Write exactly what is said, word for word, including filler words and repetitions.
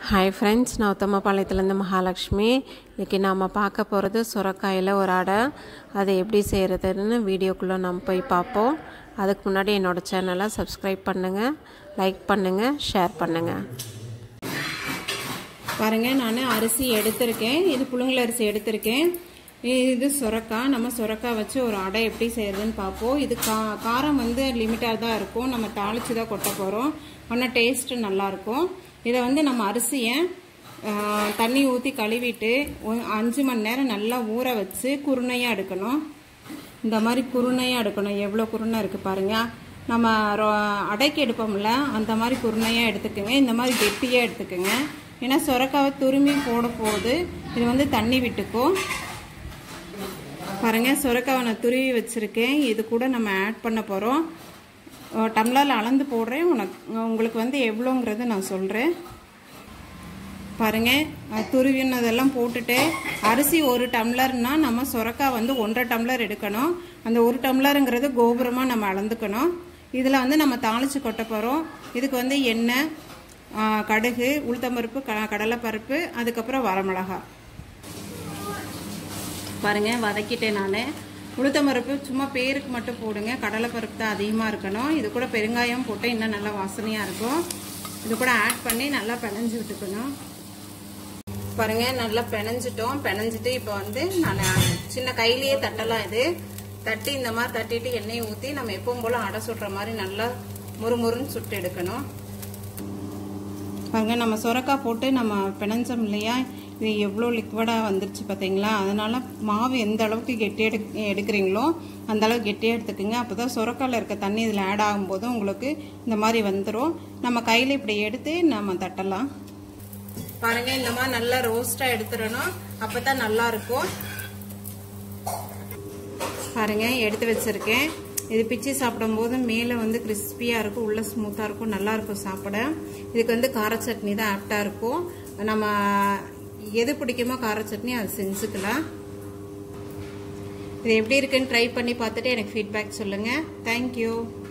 Hi friends நான் உத்தமபாளையத்திலிருந்து மகாலட்சுமி. இன்னைக்கு நாம பார்க்க போறது சொரக்காயில ஒரு அடை. அதை எப்படி செய்யறதுன்னு வீடியோக்குள்ள நாம போய் பாப்போம். அதுக்கு முன்னாடி என்னோட சேனலை சப்ஸ்கிரைப் பண்ணுங்க, லைக் பண்ணுங்க, ஷேர் பண்ணுங்க. பாருங்க, நான் அரிசி எடுத்திருக்கேன். இது புழுங்கல் அரிசி எடுத்திருக்கேன். இது சொரக்காய். நம்ம சொரக்காய் வச்சு ஒரு அடை எப்படி செய்யறதுன்னு பார்ப்போம். இது கா காரம் வந்து லிமிட்டாக தான் இருக்கும். நம்ம தாளிச்சு தான் கொட்ட போகிறோம். ஆனால் டேஸ்ட் நல்லா இருக்கும். இதை வந்து நம்ம அரிசியை தண்ணி ஊற்றி கழுவிட்டு அஞ்சு மணி நேரம் நல்லா ஊற வச்சு குருணையாக எடுக்கணும். இந்த மாதிரி குருணையாக எடுக்கணும். எவ்வளோ குருணை இருக்குது பாருங்கள். நம்ம அடைக்கு எடுப்போம்ல, அந்த மாதிரி குருணையாக எடுத்துக்கோங்க. இந்த மாதிரி கெட்டியாக எடுத்துக்கோங்க. ஏன்னா சொரக்காவை துரும்பி போட போது இது வந்து தண்ணி விட்டுக்கும். பாருங்கள், சொரக்காவை நான் துருவி வச்சுருக்கேன். இது கூட நம்ம ஆட் பண்ண போகிறோம். டம்ளரில் அளந்து போடுறேன். உனக்கு உங்களுக்கு வந்து எவ்வளோங்கிறது நான் சொல்கிறேன். பாருங்கள், துருவினதெல்லாம் போட்டுட்டு அரிசி ஒரு டம்ளர்னால் நம்ம சொரக்காய் வந்து ஒன்றரை டம்ளர் எடுக்கணும். அந்த ஒரு டம்ளருங்கிறது கோபுரமாக நம்ம அளந்துக்கணும். இதில் வந்து நம்ம தாளித்து கொட்ட போகிறோம். இதுக்கு வந்து எண்ணெய், கடுகு, உளுத்தம்பருப்பு, க கடலைப்பருப்பு, அதுக்கப்புறம் வரமிளகா. பாருங்கள், வதக்கிட்டேன் நான். உளுத்தம்பருப்பு சும்மா பேருக்கு மட்டும் போடுங்க. கடலைப்பருப்பு தான் அதிகமாக இருக்கணும். இது கூட பெருங்காயம் போட்டு இன்னும் நல்லா வாசனையாக இருக்கும். இது கூட ஆட் பண்ணி நல்லா பிணைஞ்சு விட்டுக்கணும். பாருங்கள், நல்லா பிணைஞ்சிட்டோம். பிணைஞ்சிட்டு இப்போ வந்து நான் சின்ன கையிலேயே தட்டலாம். இது தட்டி இந்த மாதிரி தட்டிட்டு எண்ணெயை ஊற்றி நம்ம எப்பவும் போல் அடை சுடுற மாதிரி நல்லா முறுமுறுன்னு சுட்டு எடுக்கணும். பாருங்க, நம்ம சொரக்காய் போட்டு நம்ம பிணைஞ்சோம் இல்லையா, இது எவ்வளோ லிக்விடாக வந்துருச்சு பார்த்தீங்களா. அதனால மாவு எந்த அளவுக்கு கெட்டி எடு எடுக்கிறீங்களோ அந்த அளவுக்கு கெட்டியாக எடுத்துக்கோங்க. அப்போ தான் சொரக்காயில் இருக்க தண்ணி இதில் ஆட் ஆகும்போது உங்களுக்கு இந்த மாதிரி வந்துடும். நம்ம கையில் இப்படி எடுத்து நம்ம தட்டலாம். பாருங்கள், இந்த மாதிரி நல்லா ரோஸ்ட்டாக எடுத்துடணும். அப்போ தான் நல்லா இருக்கும். பாருங்கள், எடுத்து வச்சுருக்கேன். இது பிச்சு சாப்பிடும்போது மேலே வந்து கிறிஸ்பியாக இருக்கும், உள்ளே ஸ்மூத்தாக இருக்கும், நல்லாயிருக்கும் சாப்பிட. இதுக்கு வந்து கார சட்னி தான் ஆப்டாக இருக்கும். நம்ம எது பிடிக்குமோ கார சட்னி அது செஞ்சுக்கலாம். இது எப்படி இருக்குன்னு ட்ரை பண்ணி பார்த்துட்டு எனக்கு ஃபீட்பேக் சொல்லுங்கள். தேங்க்யூ.